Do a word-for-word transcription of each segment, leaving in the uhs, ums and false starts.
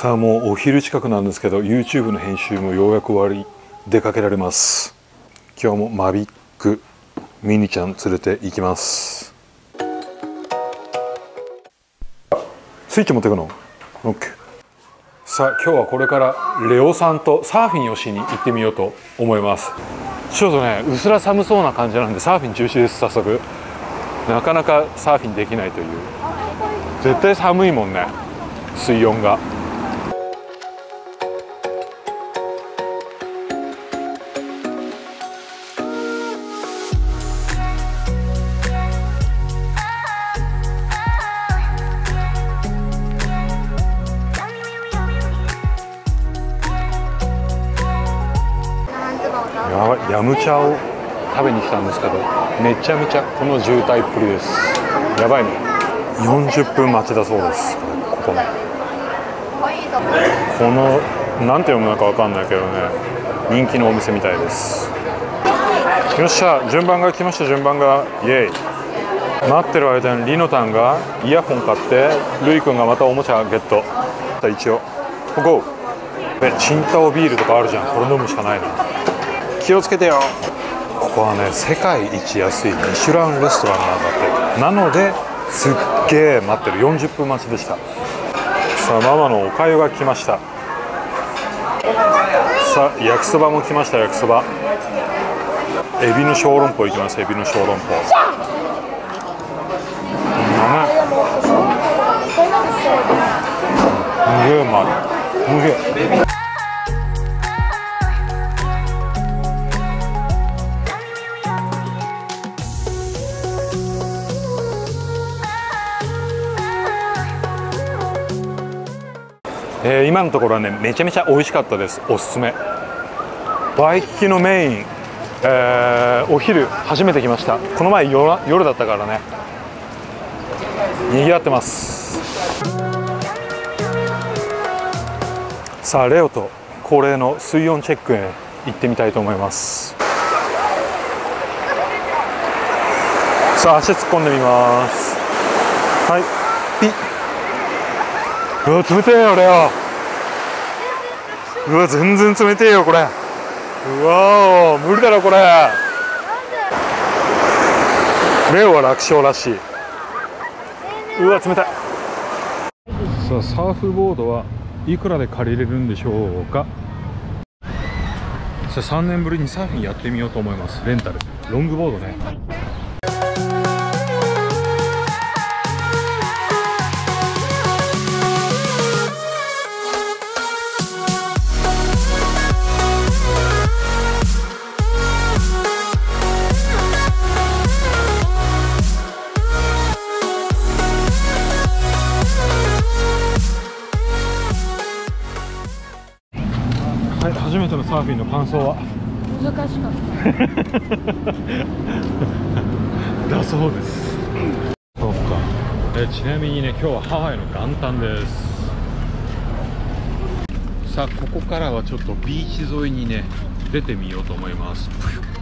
さあもうお昼近くなんですけど YouTube の編集もようやく終わり出かけられます。今日もマビックミニちゃん連れて行きます。スイッチ持っていくの OK。 さあ今日はこれからレオさんとサーフィンをしに行ってみようと思います。ちょっとねうすら寒そうな感じなんでサーフィン中止です。早速なかなかサーフィンできないという。絶対寒いもんね、水温が。やばい、ヤムチャを食べに来たんですけどめちゃめちゃこの渋滞っぷりです。やばいね。よんじゅっぷん待ちだそうです。ここね、このなんて読むのかわかんないけどね、人気のお店みたいです。よっしゃ、順番が来ました。順番がイエイ。待ってる間にリノタンがイヤホン買ってルイ君がまたおもちゃゲット。一応ここチンタオビールとかあるじゃん。これ飲むしかないな。気をつけてよ。ここはね世界一安いミシュランレストランなんだって。なのですっげえ待ってる。よんじゅっぷん待ちでした。さあママのおかゆが来ました。さあ焼きそばも来ました。焼きそば、エビの小籠包いきます。エビの小籠包、うんすげえうまい。すげえ。えー、今のところはねめちゃめちゃ美味しかったです。おすすめ。ワイキキのメイン、えー、お昼初めて来ました。この前 夜, 夜だったからね賑わってます。さあレオと恒例の水温チェックへ行ってみたいと思います。さあ足突っ込んでみます。はい、ピッ。うわ冷てえよレオ。うわ全然冷てえよこれ。うわ無理だろこれ。レオは楽勝らしい。うわ冷たい。さあサーフボードはいくらで借りれるんでしょうか。さあさんねんぶりにサーフィンやってみようと思います。レンタルロングボードね。はい、初めてのサーフィンの感想は難しかっただそうです。そうか。えちなみにね今日はハワイの元旦です。さあここからはちょっとビーチ沿いにね出てみようと思います。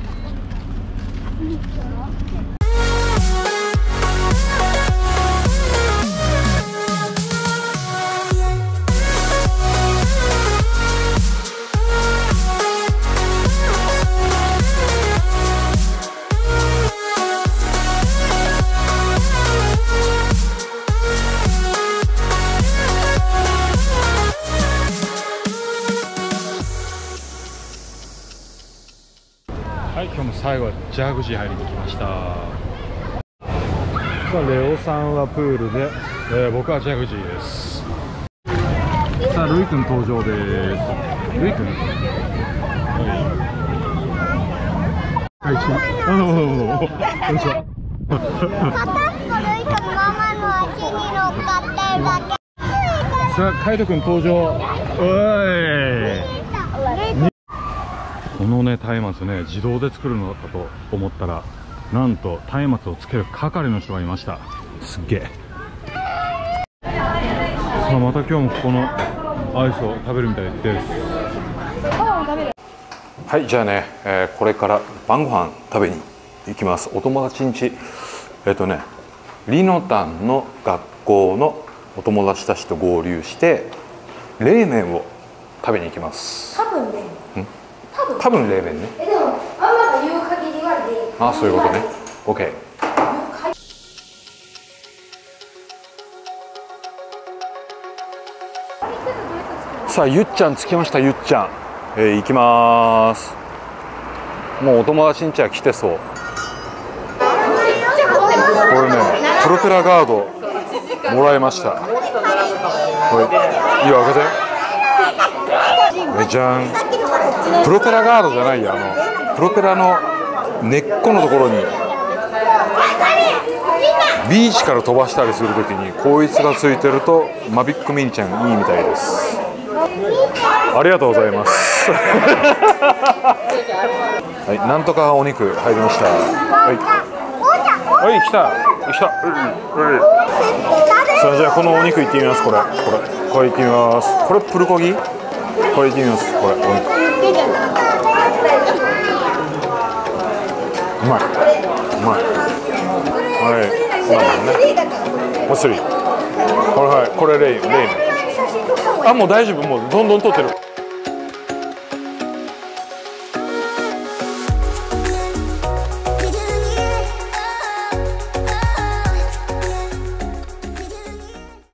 はい、今日も最後はジャグジー入りに来ました。さあレオさんはプールで、えー、僕はジャグジーです。さあルイ君登場です。ルイ君はい、あのこんにちは。 片っぽルイ君ママの足に乗っかってるだけ。 さあカイト君登場。おいこのね松明ね自動で作るのかと思ったらなんと松明をつける係の人がいました。すっげえ。さあまた今日もここのアイスを食べるみたいです。はい、じゃあね、えー、これから晩ご飯食べに行きます。お友達ん家、えっとねリノタンの学校のお友達たちと合流して冷麺を食べに行きます。 多分ね。多分。 多分冷麺ね。 えでもママが言う限りは冷。 あ、そういうことね。オッケー。さあ、ゆっちゃん着きました。ゆっちゃん、えー、行きます。もうお友達ん家は来てそう。これね、プロペラガードもらいました。これいいよ、開けて。えじゃん。プロペラガードじゃないよ、あのプロペラの根っこのところにビーチから飛ばしたりするときにこいつがついてるとマビックミニちゃんいいみたいです。ありがとうございます。はい、なんとかお肉入りました。はい、はい、来た来た。うんうん、さあ、じゃあこのお肉いってみます。これこれこれいってみます。これプルコギ、これいってみます。これお肉うまい、うまい。はい、こんなもんね。もうすり。これはい、これレイレイ。あ、もう大丈夫、もうどんどん取ってる。